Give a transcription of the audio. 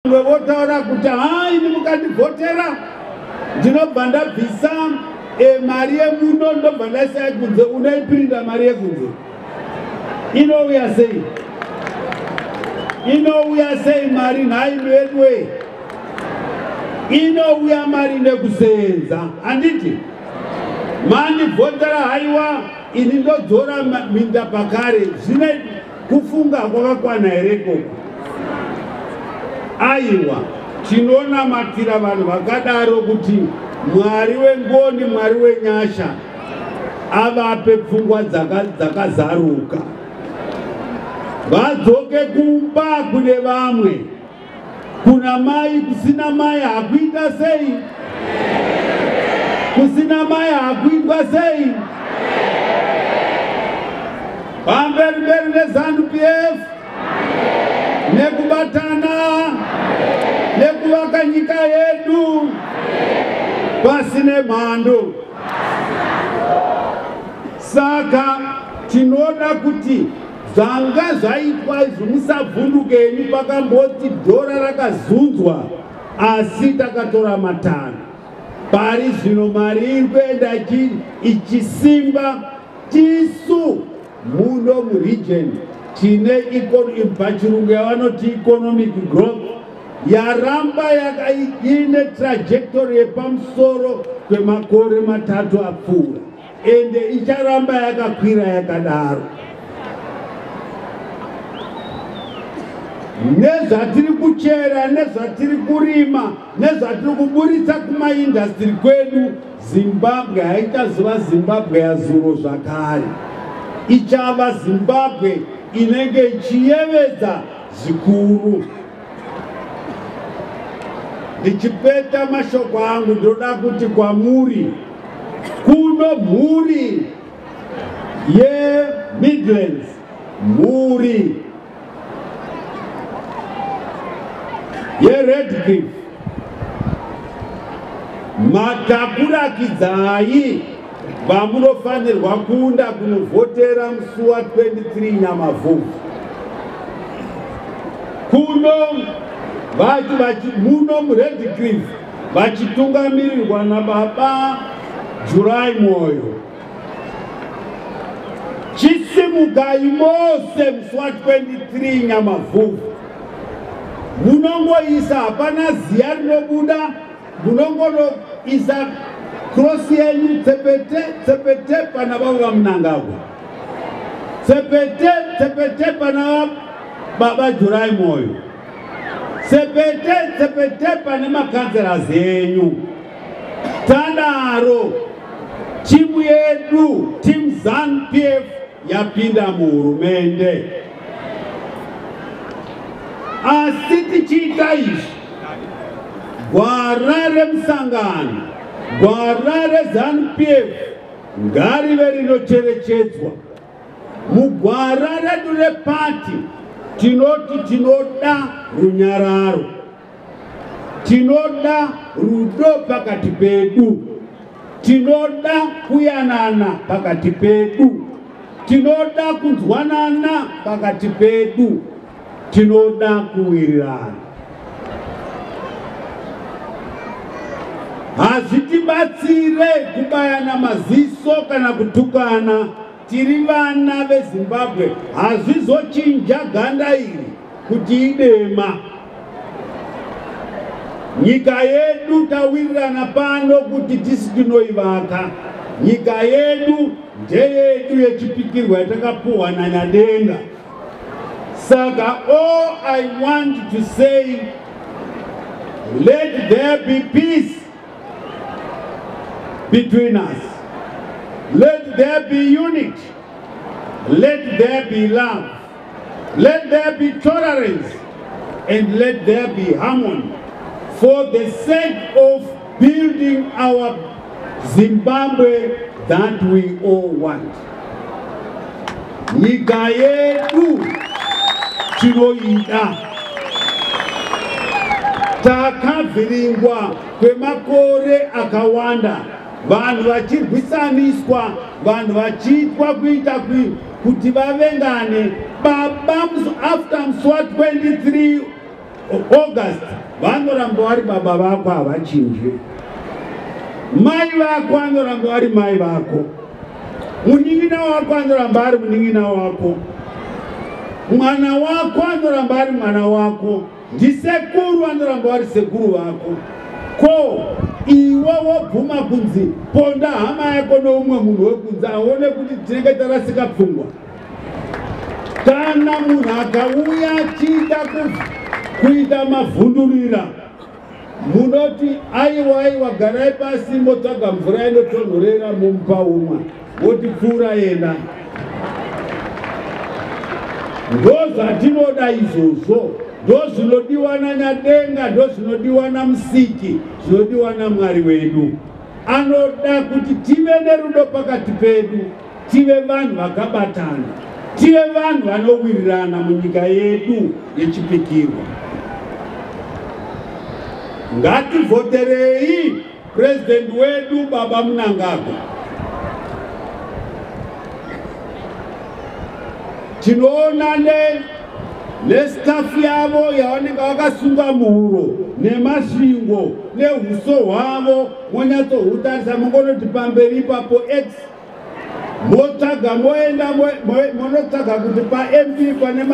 votaura kuti haini mukandivhotera ndinobva ndabvisa mari yemuno ndobva ndaisai kunze, unoipirinda mari yekunze. Inouya sei? Inouya sei mari nhaino yedu we? Inouya mari nekusenza. Handiti mandivhotera haiwa ini ndodzora minda pakare, zvine kufunga kwakakwana here koko? Aiwa, tinonamatira vanhu vakadaro kuti Mwari wengoni, Mwari wenyasha avape pfungwa dzakazaruka, vadzoke kumba kune vamwe. Kuna mai, kusina mai hakuita sei? Kusina mai hakuitwa sei? Pamberi neZanu-PF nekubatana nekuvaka nyika yedu pasine mhando. Saka tinoda kuti zvanga zvaitwa izvo musavhundukeni, pakamboti dhora rakazunzwa asi takatora matano. Pari zvino mari iri kuenda ichisimba. Tisu muno muregion tine pachirungu yavanoti economic growth yaramba ine trajectory yepamusoro kwemakore 3 apfuura, ende icharamba yakakwira yakadaro. Nezvatiri kuchera, nezvatiri kurima, nezvatiri kuburitsa kumaindastri kwedu, Zimbabwe haitazova Zimbabwe yazuro zvakare. Ichava Zimbabwe inenge ichiyevedza zvikuru. Ndichipeta mashoko angu ndoda kuti kwamuri, kuno mhuri yeMidlands, mhuri yeRedcliffe, matakurakidzai vamunofanirwa kuunda kunovhotera musi wa23 Nyamavhuvhu. Kuno muno muRedcliffe vachitungamirirwa naBaba Jurai Moyo. Chisimukai mose musi wa23 Nyamavhuvhu. Munongoisa, hapana ziya rinobuda, munongoisa cross yenyu tsepete pana baba vamunangagwa, tsepete pana Baba Jurai Moyo, tsepete pana makanzerazi enyu. Tadaro timu yedu, timu Zanu-PF yapinda muhurumende. Asi tichiita izvi, gwara remusangano, gwara reZanu-PF ngarive rinocherechedzwa. Mugwara redu repati tinoti tinoda runyararo, tinoda rudo pakati pedu, tinoda kuyanana pakati pedu, tinoda kunzwanana pakati pedu, tinoda kuwirirana. Hazvitibatsire kubayana maziso kana kutukana. Tiri vana veZimbabwe, hazvizochinja ganda iri kuti idema. Nyika yedu tawirirana pano kuti tisi tinoivaka. Nyika yedu ndeyedu yechipikirwa yatakapuhwa naNyadenga. Saka all I want to say, let there be peace between us. Let there be unity. Let there be love. Let there be tolerance. And let there be harmony for the sake of building our Zimbabwe that we all want. Nyika yedu tinoida. Takavhiringwa kwemakore akawanda, vanhu vachirwisaniswa, vanhu vachiitwa kuita kuti vavengane. Baba after musi wa23 August vanoramba vari baba vako havachinjwe, mai vako vanoramba vari mai vako, munin'ina wako anoramba ari munin'ina wako, mwana wako anoramba ari mwana wako, ndisekuru anoramba vari sekuru vako. Ko iwe wobvuma kunzi ponda hama yako noumwe munhu wekunzi aone kuti tinenge tarasika pfungwa. Kana munhu akauya achiita kuita mavhundurira, munoti aiwa garai pasi motsvaga mvura inotonhorera momupa umwe, woti pfuura enda. Ndozvatinoda izvozvo, ndozvinodiwa naNyadenga, ndozvinodiwa naMusiki, zvinodiwa naMwari wedu. Anoda kuti tive nerudo pakati pedu, tive vanhu vakabatana, tive vanhu vanowirirana munyika yedu yechipikirwa. Ngativhoterei president wedu Baba Mnangagwa. Tinoona nestaff yavo yavanenge vakasunga muhuro nemasvingo nehuso hwavo, monyatsohutarisa mungonoti pamberi ipapo X motsvaga moenda monotsvaga kuti paMP pane